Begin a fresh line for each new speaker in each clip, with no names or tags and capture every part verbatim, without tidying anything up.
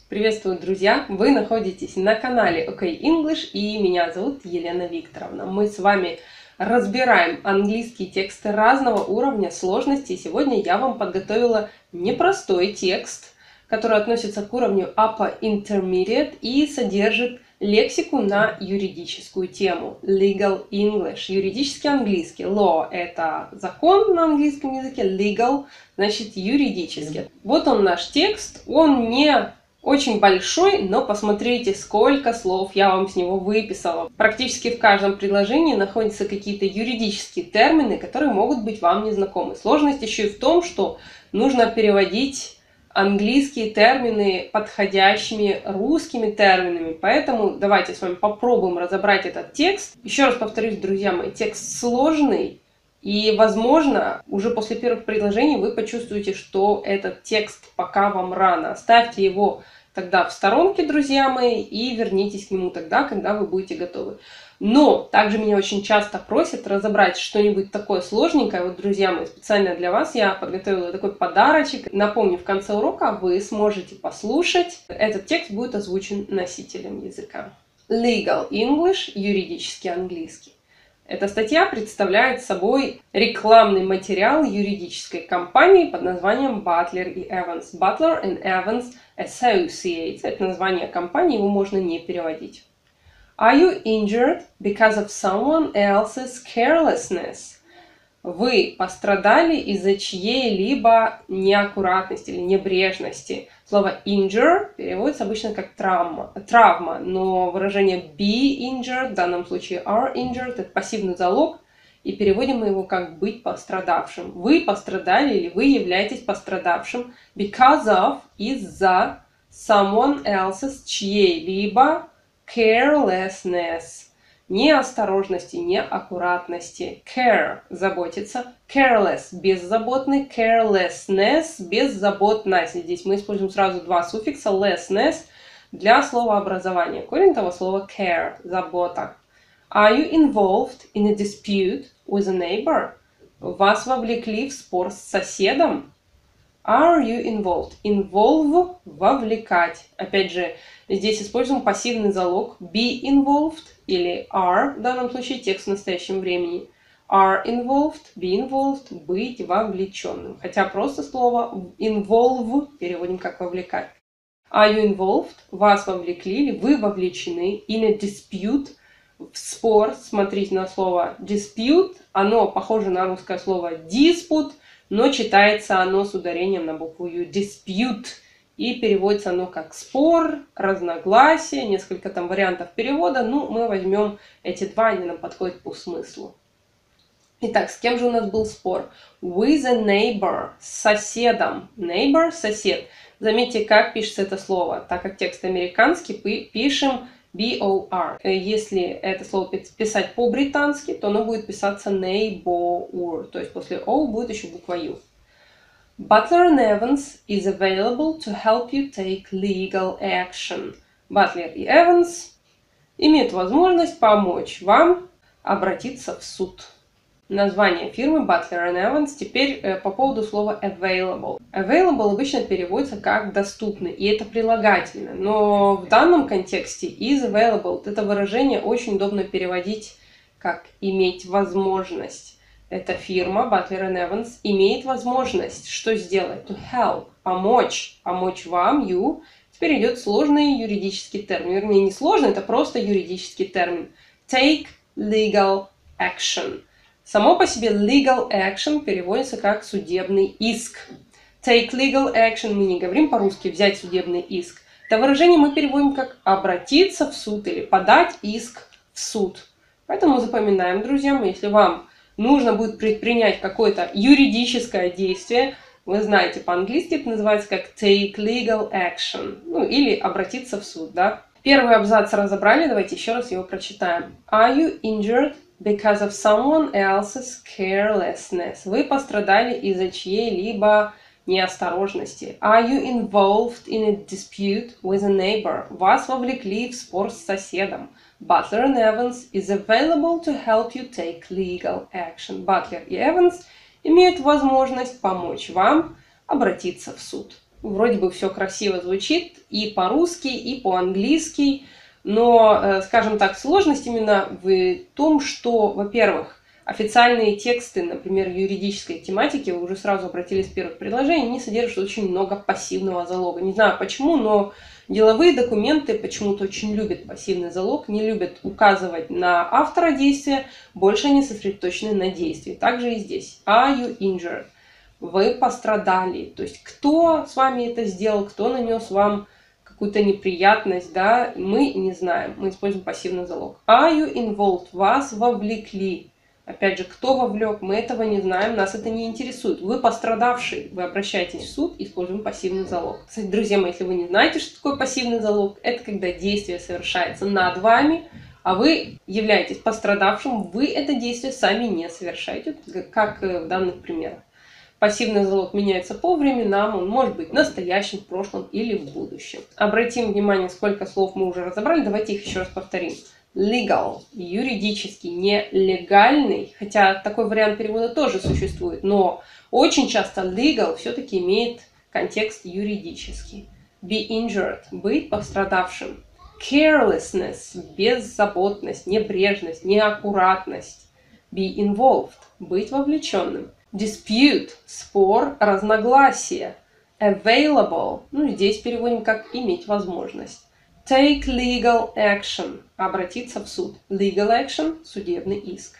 Приветствую, друзья! Вы находитесь на канале ОК English, и меня зовут Елена Викторовна. Мы с вами разбираем английские тексты разного уровня сложности. И сегодня я вам подготовила непростой текст, который относится к уровню Upper Intermediate и содержит лексику на юридическую тему. Legal English. Юридический английский. Law – это закон на английском языке. Legal – значит юридический. Вот он наш текст. Он не очень большой, но посмотрите, сколько слов я вам с него выписала. Практически в каждом предложении находятся какие-то юридические термины, которые могут быть вам незнакомы. Сложность еще и в том, что нужно переводить английские термины подходящими русскими терминами. Поэтому давайте с вами попробуем разобрать этот текст. Еще раз повторюсь, друзья мои, текст сложный. И, возможно, уже после первых предложений вы почувствуете, что этот текст пока вам рано. Оставьте его тогда в сторонке, друзья мои, и вернитесь к нему тогда, когда вы будете готовы. Но также меня очень часто просят разобрать что-нибудь такое сложненькое. Вот, друзья мои, специально для вас я подготовила такой подарочек. Напомню, в конце урока вы сможете послушать. Этот текст будет озвучен носителем языка. Legal English – юридический английский. Эта статья представляет собой рекламный материал юридической компании под названием Butler и Evans. Butler and Evans Associates. Это название компании, его можно не переводить. Are you injured because of someone else's carelessness? Вы пострадали из-за чьей-либо неаккуратности или небрежности. Слово injure переводится обычно как травма, травма, но выражение be injured, в данном случае are injured, это пассивный залог, и переводим мы его как быть пострадавшим. Вы пострадали или вы являетесь пострадавшим because of, из-за someone else's, чьей-либо carelessness. Неосторожности, неаккуратности. Care – заботиться. Careless – беззаботный. Carelessness – беззаботность. Здесь мы используем сразу два суффикса lessness для словообразования. Корень того слова care – забота. Are you involved in a dispute with a neighbor? Вас вовлекли в спор с соседом? Are you involved? Involve – вовлекать. Опять же, здесь используем пассивный залог be involved или are, в данном случае текст в настоящем времени. Are involved, be involved, быть вовлеченным. Хотя просто слово involve переводим как вовлекать. Are you involved? Вас вовлекли или вы вовлечены in a dispute, в спор. Смотрите на слово dispute. Оно похоже на русское слово dispute, но читается оно с ударением на букву U. Dispute. И переводится оно как спор, разногласие, несколько там вариантов перевода. Ну, мы возьмем эти два, они нам подходят по смыслу. Итак, с кем же у нас был спор? With a neighbor, с соседом. Neighbor – сосед. Заметьте, как пишется это слово. Так как текст американский, пишем би о ар. Если это слово писать по-британски, то оно будет писаться neighbor. То есть после O будет еще буква U. Butler and Evans is available to help you take legal action. Butler и Evans имеют возможность помочь вам обратиться в суд. Название фирмы Butler and Evans. Теперь э, по поводу слова available. Available обычно переводится как доступный, и это прилагательное. Но в данном контексте is available это выражение очень удобно переводить как иметь возможность. Эта фирма, Butler and Evans, имеет возможность что сделать? To help, помочь, помочь вам, you. Теперь идет сложный юридический термин. Вернее, не сложный, это просто юридический термин. Take legal action. Само по себе legal action переводится как судебный иск. Take legal action мы не говорим по-русски, взять судебный иск. Это выражение мы переводим как обратиться в суд или подать иск в суд. Поэтому запоминаем, друзья мои, если вам нужно будет предпринять какое-то юридическое действие, вы знаете, по-английски это называется как take legal action, ну или обратиться в суд, да. Первый абзац разобрали, давайте еще раз его прочитаем. Are you injured because of someone else's carelessness? Вы пострадали из-за чьей-либо неосторожности. Are you involved in a dispute with a neighbor? Вас вовлекли в спор с соседом. Butler and Evans is available to help you take legal action. Butler и Evans имеют возможность помочь вам обратиться в суд. вроде бы все красиво звучит и по-русски, и по-английски, но, скажем так, сложность именно в том, что, во-первых, официальные тексты, например, юридической тематики, вы уже сразу обратились в первых предложениях, не содержат очень много пассивного залога. Не знаю почему, но деловые документы почему-то очень любят пассивный залог, не любят указывать на автора действия, больше они сосредоточены на действии. Также и здесь. Are you injured? Вы пострадали. То есть, кто с вами это сделал, кто нанес вам какую-то неприятность, да, мы не знаем. Мы используем пассивный залог. Are you involved? Вас вовлекли. Опять же, кто вовлек, мы этого не знаем, нас это не интересует. Вы пострадавший, вы обращаетесь в суд, используем пассивный залог. Кстати, друзья мои, если вы не знаете, что такое пассивный залог, это когда действие совершается над вами, а вы являетесь пострадавшим, вы это действие сами не совершаете, как в данных примерах. Пассивный залог меняется по временам, он может быть настоящим, в прошлом или в будущем. Обратим внимание, сколько слов мы уже разобрали, давайте их еще раз повторим. Legal, юридический, не легальный, хотя такой вариант перевода тоже существует, но очень часто legal все-таки имеет контекст юридический. Be injured, быть пострадавшим. Carelessness, беззаботность, небрежность, неаккуратность. Be involved, быть вовлеченным. Dispute, спор, разногласие. Available, ну здесь переводим как иметь возможность. Take legal action. Обратиться в суд. Legal action – судебный иск.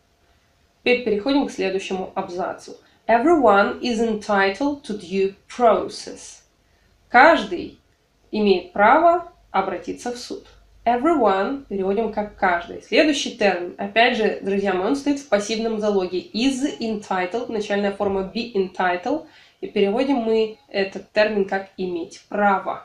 Теперь переходим к следующему абзацу. Everyone is entitled to due process. Каждый имеет право обратиться в суд. Everyone переводим как каждый. Следующий термин. Опять же, друзья мои, он стоит в пассивном залоге. Is entitled, начальная форма be entitled. И переводим мы этот термин как иметь право.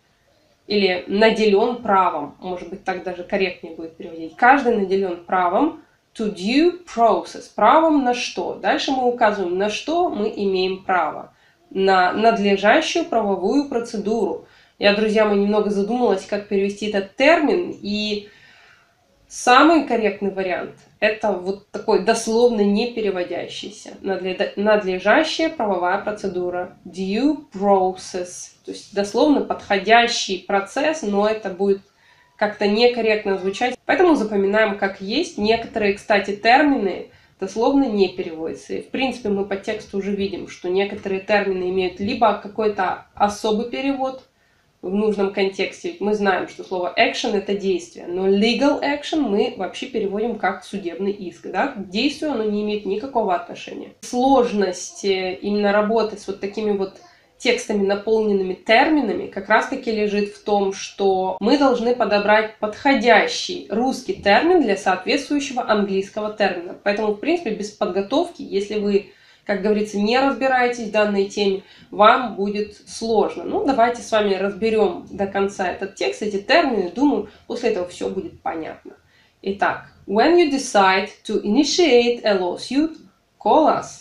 Или наделен правом, может быть, так даже корректнее будет переводить. Каждый наделен правом to due process. Правом на что? Дальше мы указываем, на что мы имеем право. На надлежащую правовую процедуру. Я, друзья мои, немного задумалась, как перевести этот термин, и самый корректный вариант – это вот такой дословно не переводящийся. Надлежащая правовая процедура. Due process. То есть дословно подходящий процесс, но это будет как-то некорректно звучать. Поэтому запоминаем как есть. Некоторые, кстати, термины дословно не переводятся. И, в принципе, мы по тексту уже видим, что некоторые термины имеют либо какой-то особый перевод в нужном контексте. Мы знаем, что слово action – это действие, но legal action мы вообще переводим как судебный иск. Да? К действию оно не имеет никакого отношения. Сложность именно работы с вот такими вот текстами, наполненными терминами, как раз-таки лежит в том, что мы должны подобрать подходящий русский термин для соответствующего английского термина. Поэтому, в принципе, без подготовки, если вы, как говорится, не разбираетесь в данной теме, вам будет сложно. Ну, давайте с вами разберем до конца этот текст, эти термины. Думаю, после этого все будет понятно. Итак, when you decide to initiate a lawsuit, call us.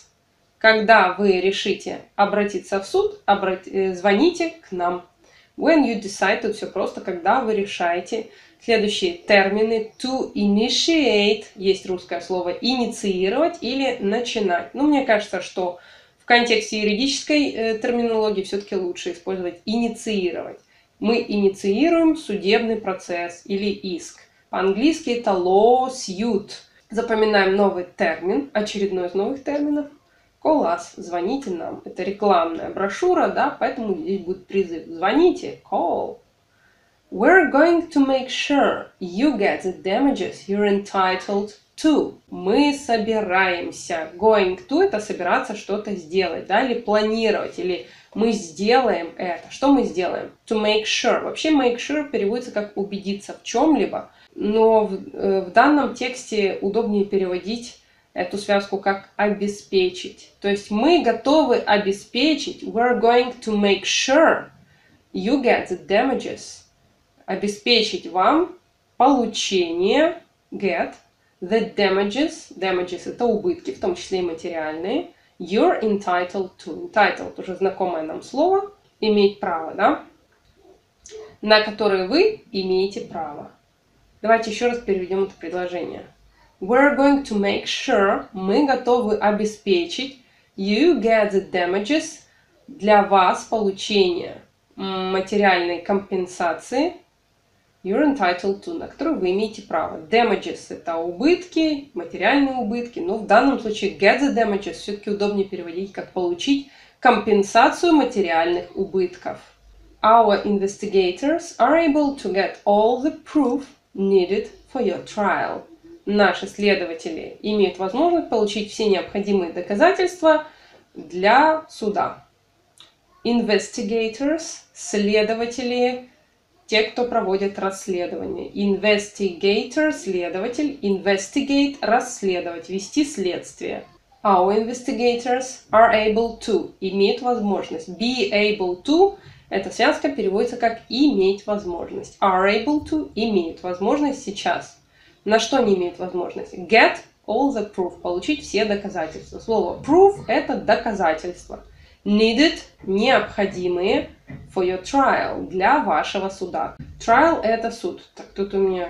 Когда вы решите обратиться в суд, обрат... звоните к нам. When you decide, тут все просто, когда вы решаете. Следующие термины. To initiate, есть русское слово, инициировать или начинать. Ну, мне кажется, что в контексте юридической э, терминологии все-таки лучше использовать инициировать. Мы инициируем судебный процесс или иск. По-английски это lawsuit. Запоминаем новый термин, очередной из новых терминов. Call us, звоните нам. Это рекламная брошюра, да, поэтому здесь будет призыв. Звоните, call. We're going to make sure you get the damages you're entitled to. Мы собираемся. Going to – это собираться что-то сделать, да, или планировать, или мы сделаем это. Что мы сделаем? To make sure. Вообще make sure переводится как убедиться в чем-либо, но в, э, в данном тексте удобнее переводить эту связку как обеспечить. То есть мы готовы обеспечить. We're going to make sure you get the damages. Обеспечить вам получение, get, the damages. Damages – это убытки, в том числе и материальные. You're entitled to. Entitled – уже знакомое нам слово. Иметь право, да? На которые вы имеете право. Давайте еще раз переведем это предложение. We're going to make sure, мы готовы обеспечить, you get the damages, для вас получение материальной компенсации you're entitled to, на которую вы имеете право. Damages – это убытки, материальные убытки. Но в данном случае get the damages все-таки удобнее переводить как получить компенсацию материальных убытков. Our investigators are able to get all the proof needed for your trial. Наши следователи имеют возможность получить все необходимые доказательства для суда. Investigators – следователи, те, кто проводит расследование. Investigator – следователь, investigate – расследовать, вести следствие. Our investigators are able to – имеют возможность. Be able to – эта связка переводится как иметь возможность. Are able to – имеют возможность сейчас. На что они имеют возможность? Get all the proof – получить все доказательства. Слово proof – это доказательство. Needed – необходимые for your trial – для вашего суда. Trial – это суд. Так, тут у меня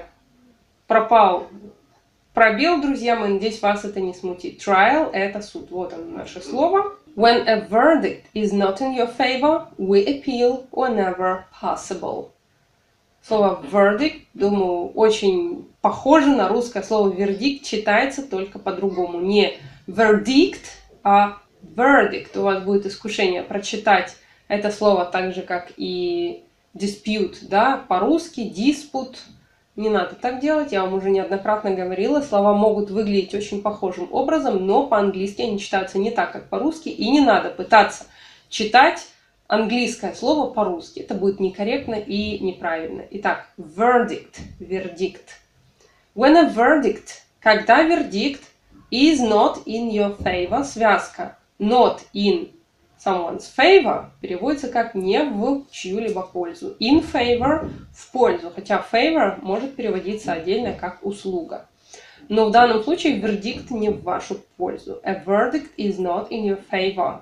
пропал пробел, друзья мои, надеюсь, вас это не смутит. Trial – это суд. Вот оно наше слово. When a verdict is not in your favor, we appeal whenever possible. Слово verdict, думаю, очень похоже на русское слово вердикт, читается только по-другому. Не verdict, а verdict. У вас будет искушение прочитать это слово так же, как и dispute, да, по-русски, dispute. Не надо так делать, я вам уже неоднократно говорила, слова могут выглядеть очень похожим образом, но по-английски они читаются не так, как по-русски, и не надо пытаться читать английское слово по-русски. Это будет некорректно и неправильно. Итак, verdict, вердикт. When a verdict, когда вердикт, is not in your favor, связка not in someone's favor переводится как не в чью-либо пользу. In favor – в пользу, хотя favor может переводиться отдельно как услуга. Но в данном случае вердикт не в вашу пользу. A verdict is not in your favor.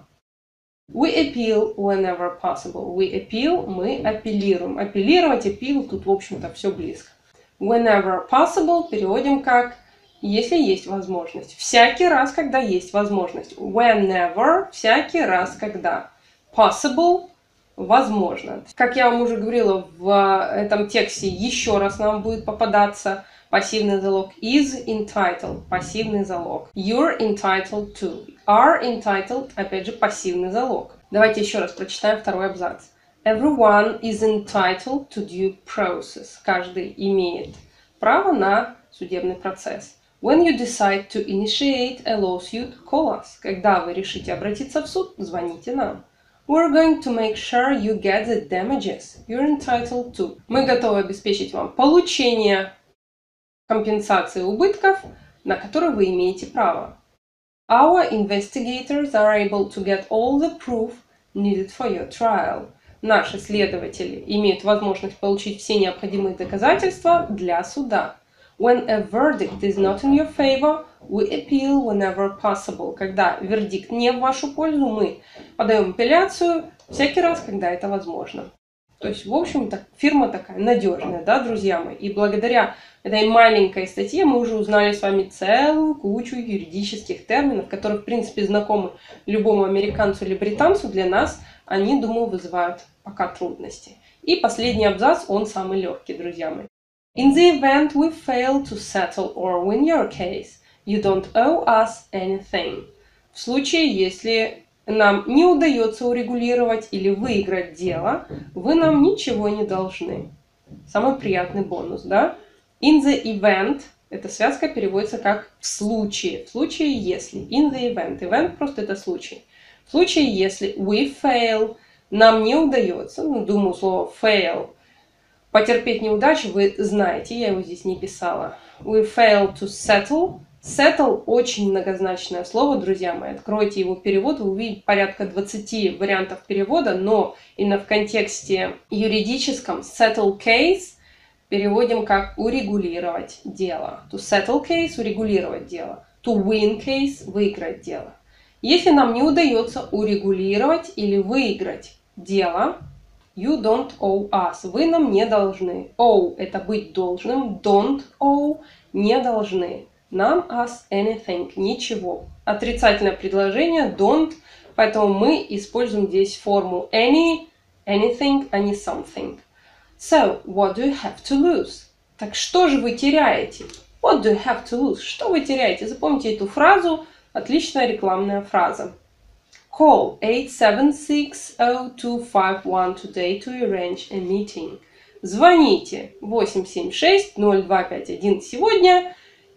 We appeal whenever possible. We appeal – мы апеллируем. Апеллировать, appeal – тут, в общем-то, все близко. Whenever possible переводим как если есть возможность. Всякий раз, когда есть возможность. Whenever – всякий раз, когда. Possible – возможно. Как я вам уже говорила, в этом тексте еще раз нам будет попадаться пассивный залог. Is entitled – пассивный залог. You're entitled to. Are entitled – опять же, пассивный залог. Давайте еще раз прочитаем второй абзац. Everyone is entitled to due process. Каждый имеет право на судебный процесс. When you decide to initiate a lawsuit, call us. Когда вы решите обратиться в суд, звоните нам. We're going to make sure you get the damages you're entitled to. Мы готовы обеспечить вам получение компенсации убытков, на которые вы имеете право. Our investigators are able to get all the proof needed for your trial. Наши следователи имеют возможность получить все необходимые доказательства для суда. When a verdict is not in your favor, we appeal whenever possible. Когда вердикт не в вашу пользу, мы подаем апелляцию всякий раз, когда это возможно. То есть, в общем-то, фирма такая надежная, да, друзья мои. И благодаря этой маленькой статье мы уже узнали с вами целую кучу юридических терминов, которые, в принципе, знакомы любому американцу или британцу. Для нас они, думаю, вызывают пока трудности. И последний абзац, он самый легкий, друзья мои. In the event we fail to settle or win your case, you don't owe us anything. В случае, если нам не удается урегулировать или выиграть дело, вы нам ничего не должны. Самый приятный бонус, да? In the event, эта связка переводится как в случае. В случае, если. In the event. Event просто это случай. В случае, если we fail, нам не удается, ну, думаю, слово fail, потерпеть неудачу, вы знаете, я его здесь не писала. We fail to settle. Settle – очень многозначное слово, друзья мои. Откройте его перевод, вы увидите порядка двадцати вариантов перевода, но именно в контексте юридическом settle case переводим как урегулировать дело. To settle case – урегулировать дело. To win case – выиграть дело. Если нам не удается урегулировать или выиграть дело, you don't owe us. Вы нам не должны. Owe – это быть должным. Don't owe – не должны. Нам us anything. Ничего. Отрицательное предложение don't поэтому мы используем здесь форму any, anything, а не something. So, what do you have to lose? Так что же вы теряете? What do you have to lose? Что вы теряете? Запомните эту фразу. Отличная рекламная фраза. Call eight seven six zero two five one today to arrange a meeting. Звоните восемь семь шесть ноль два пять один сегодня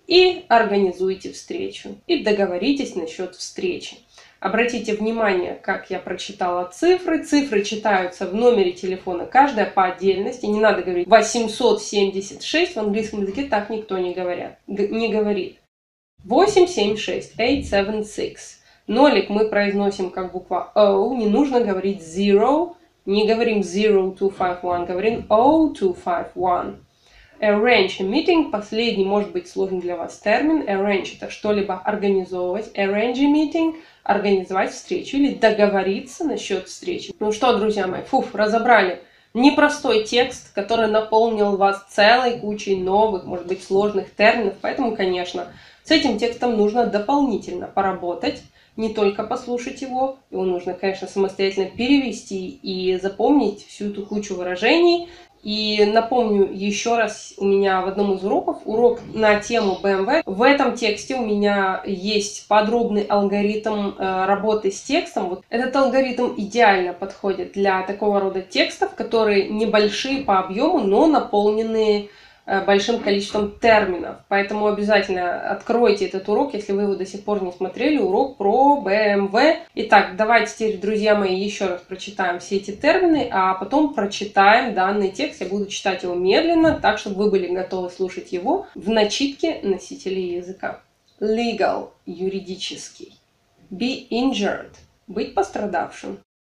и организуйте встречу. И договоритесь насчет встречи. Обратите внимание, как я прочитала цифры. Цифры читаются в номере телефона, каждая по отдельности. Не надо говорить восемьсот семьдесят шесть, в английском языке так никто не, говорят, не говорит. восемь семь шесть, eight seven six. Нолик мы произносим как буква O, не нужно говорить zero, не говорим zero two five one, говорим zero two five one. Arrange a meeting, последний может быть сложный для вас термин. Arrange это что-либо организовывать. Arrange a meeting – организовать встречу или договориться насчет встречи. Ну что, друзья мои, фуф, разобрали. Непростой текст, который наполнил вас целой кучей новых, может быть, сложных терминов. Поэтому, конечно, с этим текстом нужно дополнительно поработать. Не только послушать его, его нужно, конечно, самостоятельно перевести и запомнить всю эту кучу выражений. И напомню еще раз, у меня в одном из уроков, урок на тему бэ эм вэ. В этом тексте у меня есть подробный алгоритм э, работы с текстом. Вот этот алгоритм идеально подходит для такого рода текстов, которые небольшие по объему, но наполненные э, большим количеством терминов. Поэтому обязательно откройте этот урок, если вы его до сих пор не смотрели, урок про бэ эм вэ. Итак, давайте теперь, друзья мои, еще раз прочитаем все эти термины, а потом прочитаем данный текст. Я буду читать его медленно, так, чтобы вы были готовы слушать его в начитке носителей языка. Legal – юридический. Be injured – быть пострадавшим.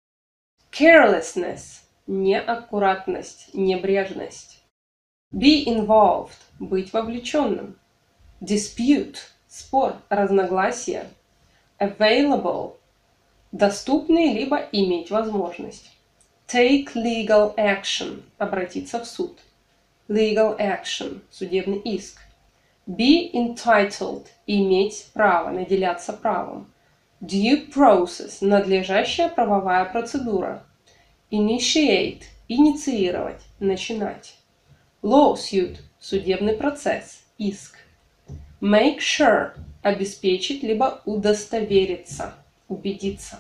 Carelessness – неаккуратность, небрежность. Be involved – быть вовлеченным. Dispute – спор, разногласие. Available – доступный либо иметь возможность. Take legal action – обратиться в суд. Legal action – судебный иск. Be entitled – иметь право, наделяться правом. Due process – надлежащая правовая процедура. Initiate – инициировать, начинать. Lawsuit – судебный процесс, иск. Make sure – обеспечить либо удостовериться, убедиться.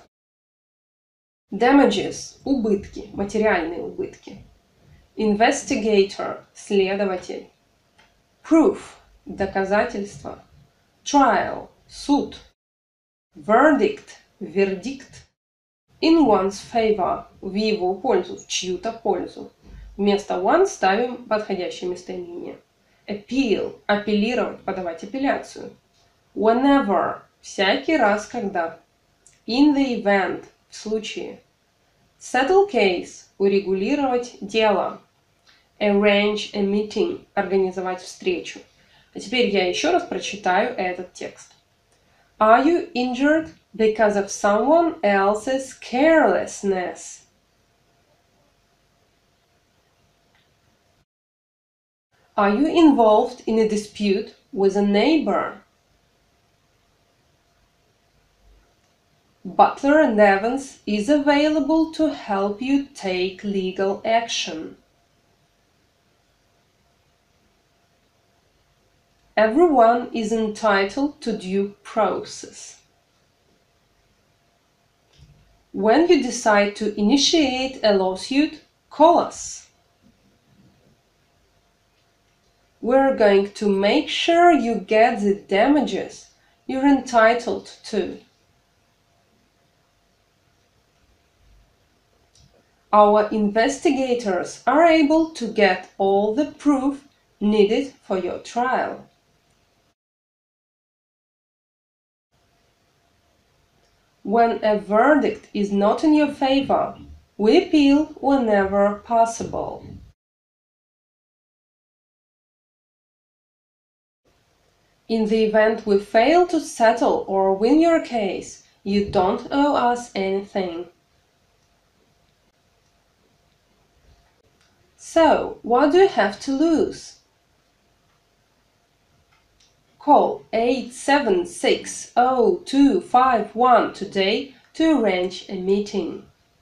Damages – убытки, материальные убытки. Investigator – следователь. Proof – доказательство. Trial – суд. Verdict – вердикт. In one's favor – в его пользу, в чью-то пользу. Вместо one ставим подходящее местоимение. Appeal – апеллировать, подавать апелляцию. Whenever – всякий раз, когда. In the event – в случае. Settle case – урегулировать дело. Arrange a meeting – организовать встречу. А теперь я еще раз прочитаю этот текст. Are you injured because of someone else's carelessness? Are you involved in a dispute with a neighbor? Butler and Evans is available to help you take legal action. Everyone is entitled to due process. When you decide to initiate a lawsuit, call us. We're going to make sure you get the damages you're entitled to. Our investigators are able to get all the proof needed for your trial. When a verdict is not in your favor, we appeal whenever possible. In the event we fail to settle or win your case, you don't owe us anything. So, what do you have to lose? Call eight seven six zero two five one today to arrange a meeting.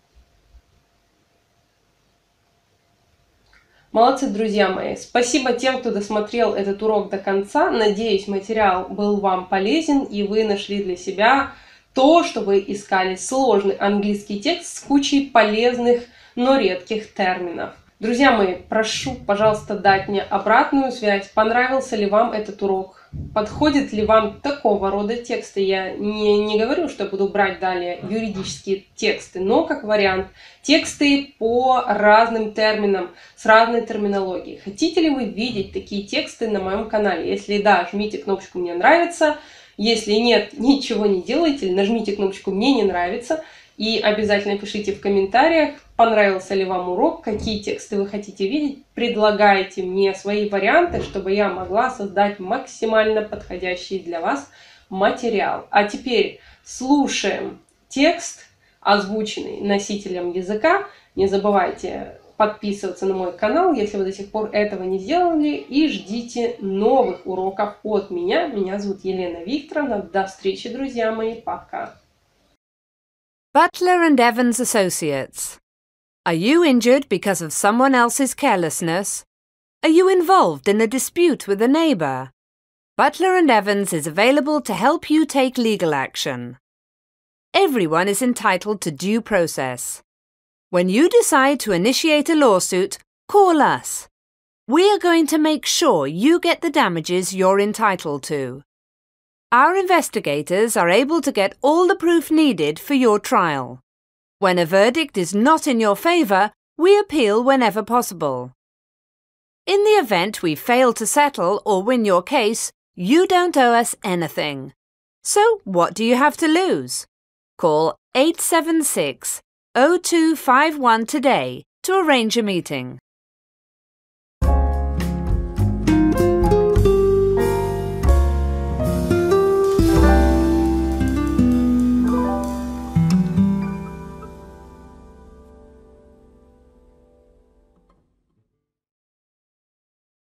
Молодцы, друзья мои! Спасибо тем, кто досмотрел этот урок до конца. Надеюсь, материал был вам полезен и вы нашли для себя то, что вы искали. Сложный английский текст с кучей полезных, но редких терминов. Друзья мои, прошу, пожалуйста, дать мне обратную связь. Понравился ли вам этот урок? Подходит ли вам такого рода тексты? Я не, не говорю, что я буду брать далее юридические тексты, но как вариант тексты по разным терминам, с разной терминологией. Хотите ли вы видеть такие тексты на моем канале? Если да, жмите кнопочку «Мне нравится». Если нет, ничего не делайте, нажмите кнопочку «Мне не нравится». И обязательно пишите в комментариях, понравился ли вам урок, какие тексты вы хотите видеть. Предлагайте мне свои варианты, чтобы я могла создать максимально подходящий для вас материал. А теперь слушаем текст, озвученный носителем языка. Не забывайте подписываться на мой канал, если вы до сих пор этого не сделали. И ждите новых уроков от меня. Меня зовут Елена Викторовна. До встречи, друзья мои. Пока.
Butler and Evans Associates. Are you injured because of someone else's carelessness? Are you involved in a dispute with a neighbour? Butler and Evans is available to help you take legal action. Everyone is entitled to due process. When you decide to initiate a lawsuit, call us. We are going to make sure you get the damages you're entitled to. Our investigators are able to get all the proof needed for your trial. When a verdict is not in your favour, we appeal whenever possible. In the event we fail to settle or win your case, you don't owe us anything. So what do you have to lose? Call eight seven six, zero two five one today to arrange a meeting.